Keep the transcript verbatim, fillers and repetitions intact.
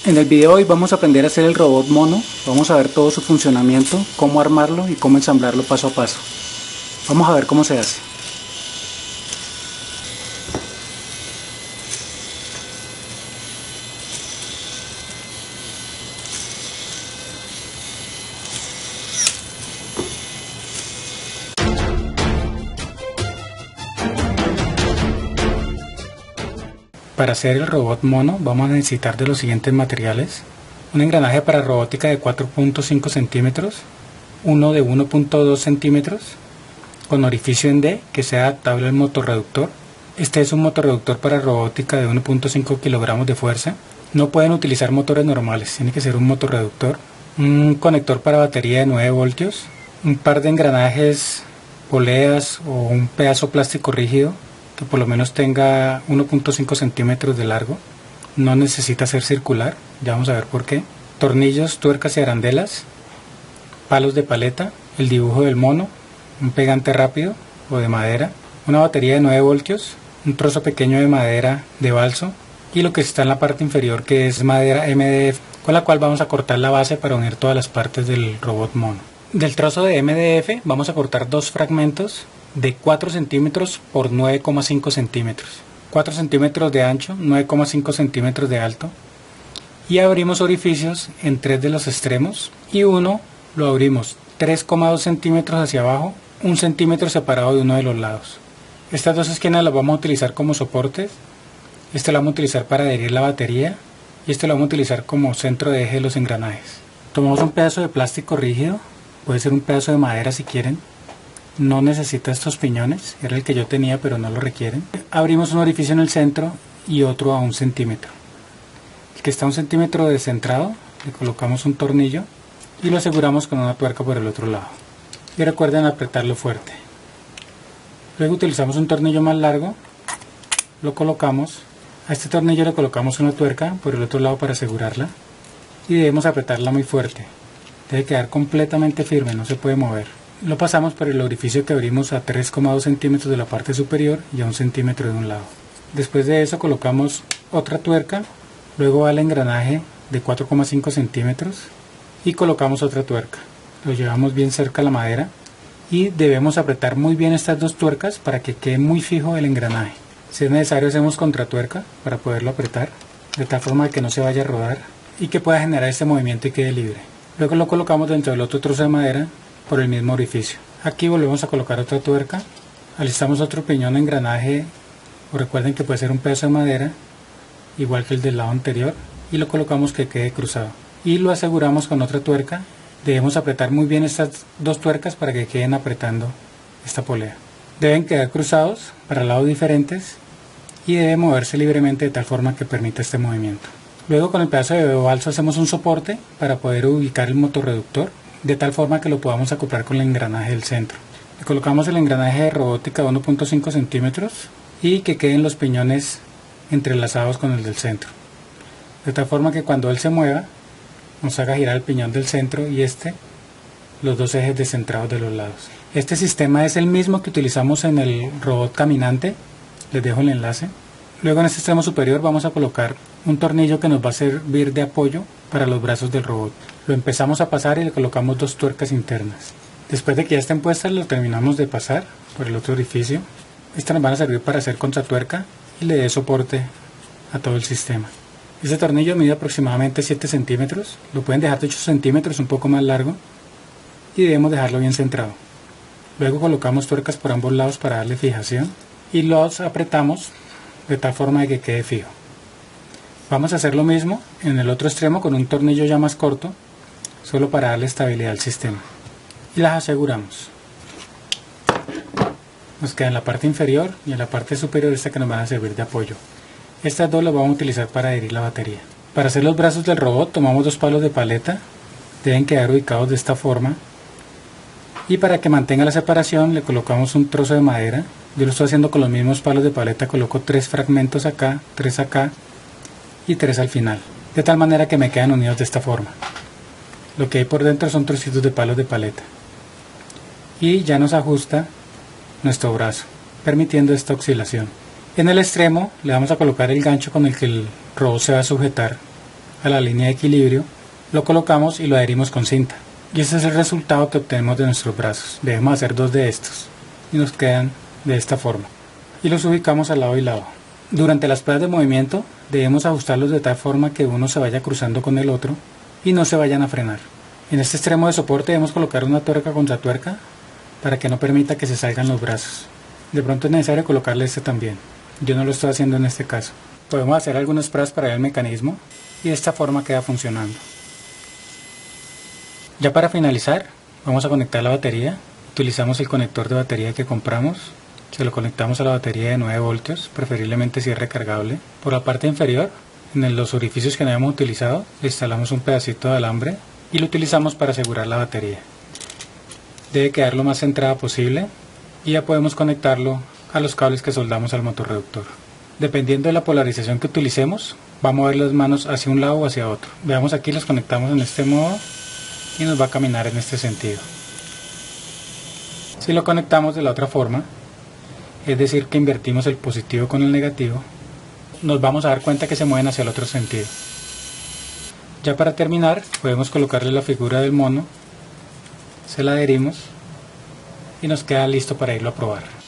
En el video de hoy vamos a aprender a hacer el robot mono, vamos a ver todo su funcionamiento, cómo armarlo y cómo ensamblarlo paso a paso. Vamos a ver cómo se hace. Para hacer el robot mono vamos a necesitar de los siguientes materiales: un engranaje para robótica de cuatro punto cinco centímetros, uno de uno punto dos centímetros, con orificio en D que sea adaptable al motorreductor. Este es un motorreductor para robótica de uno punto cinco kilogramos de fuerza. No pueden utilizar motores normales, tiene que ser un motorreductor. Un conector para batería de nueve voltios, un par de engranajes, poleas o un pedazo plástico rígido que por lo menos tenga uno punto cinco centímetros de largo, no necesita ser circular, ya vamos a ver por qué. Tornillos, tuercas y arandelas, palos de paleta, el dibujo del mono, un pegante rápido o de madera, una batería de nueve voltios, un trozo pequeño de madera de balso y lo que está en la parte inferior, que es madera M D F, con la cual vamos a cortar la base para unir todas las partes del robot mono. Del trozo de M D F vamos a cortar dos fragmentos de cuatro centímetros por nueve coma cinco centímetros, cuatro centímetros de ancho, nueve coma cinco centímetros de alto, y abrimos orificios en tres de los extremos y uno lo abrimos tres coma dos centímetros hacia abajo, un centímetro separado de uno de los lados. Estas dos esquinas las vamos a utilizar como soportes. Este lo vamos a utilizar para adherir la batería y este lo vamos a utilizar como centro de eje de los engranajes. Tomamos un pedazo de plástico rígido, puede ser un pedazo de madera si quieren. No necesita estos piñones, era el que yo tenía pero no lo requieren. Abrimos un orificio en el centro y otro a un centímetro. El que está a un centímetro descentrado, le colocamos un tornillo y lo aseguramos con una tuerca por el otro lado. Y recuerden apretarlo fuerte. Luego utilizamos un tornillo más largo, lo colocamos. A este tornillo le colocamos una tuerca por el otro lado para asegurarla. Y debemos apretarla muy fuerte. Debe quedar completamente firme, no se puede mover. Lo pasamos por el orificio que abrimos a tres coma dos centímetros de la parte superior y a un centímetro de un lado. Después de eso colocamos otra tuerca, luego va el engranaje de cuatro coma cinco centímetros y colocamos otra tuerca. Lo llevamos bien cerca a la madera y debemos apretar muy bien estas dos tuercas para que quede muy fijo el engranaje. Si es necesario hacemos contratuerca para poderlo apretar, de tal forma que no se vaya a rodar y que pueda generar este movimiento y quede libre. Luego lo colocamos dentro del otro trozo de madera por el mismo orificio. Aquí volvemos a colocar otra tuerca, alistamos otro piñón de engranaje, o recuerden que puede ser un pedazo de madera, igual que el del lado anterior, y lo colocamos que quede cruzado. Y lo aseguramos con otra tuerca. Debemos apretar muy bien estas dos tuercas para que queden apretando esta polea. Deben quedar cruzados para lados diferentes y debe moverse libremente de tal forma que permita este movimiento. Luego con el pedazo de balso hacemos un soporte para poder ubicar el motorreductor, de tal forma que lo podamos acoplar con el engranaje del centro. Le colocamos el engranaje de robótica de uno punto cinco centímetros y que queden los piñones entrelazados con el del centro, de tal forma que cuando él se mueva nos haga girar el piñón del centro y este los dos ejes descentrados de los lados. Este sistema es el mismo que utilizamos en el robot caminante, les dejo el enlace. Luego en este extremo superior vamos a colocar un tornillo que nos va a servir de apoyo para los brazos del robot. Lo empezamos a pasar y le colocamos dos tuercas internas. Después de que ya estén puestas lo terminamos de pasar por el otro orificio. Estas nos van a servir para hacer contratuerca y le dé soporte a todo el sistema. Este tornillo mide aproximadamente siete centímetros, lo pueden dejar de ocho centímetros, un poco más largo, y debemos dejarlo bien centrado. Luego colocamos tuercas por ambos lados para darle fijación y los apretamos de tal forma de que quede fijo. Vamos a hacer lo mismo en el otro extremo con un tornillo ya más corto, solo para darle estabilidad al sistema. Y las aseguramos. Nos queda en la parte inferior y en la parte superior esta que nos van a servir de apoyo. Estas dos las vamos a utilizar para adherir la batería. Para hacer los brazos del robot tomamos dos palos de paleta, deben quedar ubicados de esta forma. Y para que mantenga la separación le colocamos un trozo de madera. Yo lo estoy haciendo con los mismos palos de paleta, coloco tres fragmentos acá, tres acá y tres al final, de tal manera que me quedan unidos de esta forma. Lo que hay por dentro son trocitos de palos de paleta y ya nos ajusta nuestro brazo, permitiendo esta oscilación. En el extremo le vamos a colocar el gancho con el que el robot se va a sujetar a la línea de equilibrio, lo colocamos y lo adherimos con cinta. Y ese es el resultado que obtenemos de nuestros brazos. Debemos hacer dos de estos y nos quedan de esta forma. Y los ubicamos al lado y lado. Durante las pruebas de movimiento debemos ajustarlos de tal forma que uno se vaya cruzando con el otro y no se vayan a frenar. En este extremo de soporte debemos colocar una tuerca contra tuerca para que no permita que se salgan los brazos. De pronto es necesario colocarle este también. Yo no lo estoy haciendo en este caso. Podemos hacer algunas pruebas para ver el mecanismo y de esta forma queda funcionando. Ya para finalizar, vamos a conectar la batería. Utilizamos el conector de batería que compramos. Se lo conectamos a la batería de nueve voltios, preferiblemente si es recargable. Por la parte inferior, en los orificios que no habíamos utilizado, le instalamos un pedacito de alambre y lo utilizamos para asegurar la batería. Debe quedar lo más centrada posible y ya podemos conectarlo a los cables que soldamos al motorreductor. Dependiendo de la polarización que utilicemos, va a mover las manos hacia un lado o hacia otro. Veamos, aquí los conectamos en este modo y nos va a caminar en este sentido. Si lo conectamos de la otra forma, es decir que invertimos el positivo con el negativo, nos vamos a dar cuenta que se mueven hacia el otro sentido. Ya para terminar, podemos colocarle la figura del mono, se la adherimos y nos queda listo para irlo a probar.